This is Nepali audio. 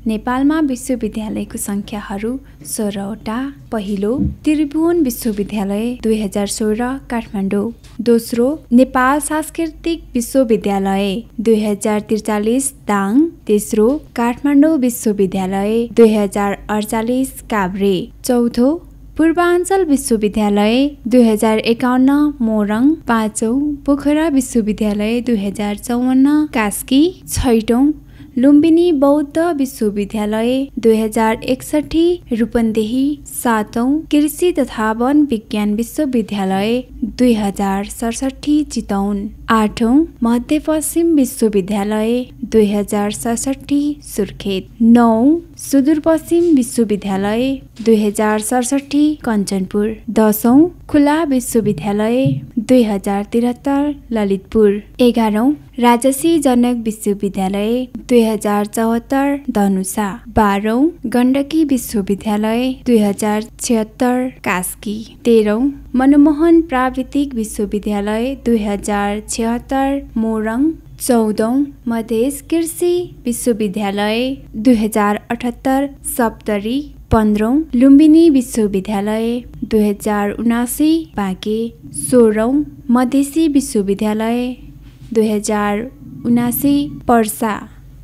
नेपालमा विश्वविद्यालयको संख्याहरू 16वटा। पहिलो त्रिभुवन विश्वविद्यालय 2016 काठमाडौँ। दोस्रो नेपाल सांस्कृतिक विश्वविद्यालय 2043 दाङ। तेस्रो काठमाडौँ विश्वविद्यालय 2048 काभ्रे। चौथो पूर्वाञ्चल विश्वविद्यालय 2051 मोरङ। पाँचौं पोखरा विश्वविद्यालय 2054 कास्की। छैटौं लुम्बिनी बौद्ध विश्वविद्यालय 2061 रूपन्देही। सातौं कृषि तथा वन विज्ञान विश्वविद्यालय 2067 चितवन। आठौं मध्यपश्चिम विश्वविद्यालय 2067 सुर्खेत। नौं सुदूरपश्चिम विश्वविद्यालय 2067 कञ्चनपुर। दशौं खुला विश्वविद्यालय 2073 ललितपुर। 11औं राजसी जनक विश्वविद्यालय 2074 धनुषा। 12औं गण्डकी विश्वविद्यालय 2076 कास्की। 13औं मनमोहन प्राविधिक विश्वविद्यालय 2076 मोरङ। 14औं मधेस कृषि विश्वविद्यालय 2078 सप्तरी। 15औं लुम्बिनी विश्वविद्यालय 2079 बाँके। 16औं मधेसी विश्वविद्यालय 2079 पर्सा।